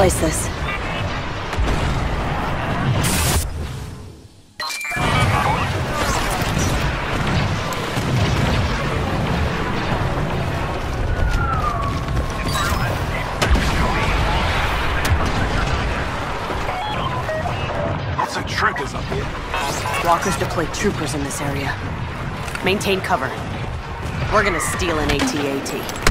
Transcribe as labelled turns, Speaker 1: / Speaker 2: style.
Speaker 1: replace this.
Speaker 2: Lots of trackers up here.
Speaker 1: Walkers deployed troopers in this area. Maintain cover. We're gonna steal an AT-AT.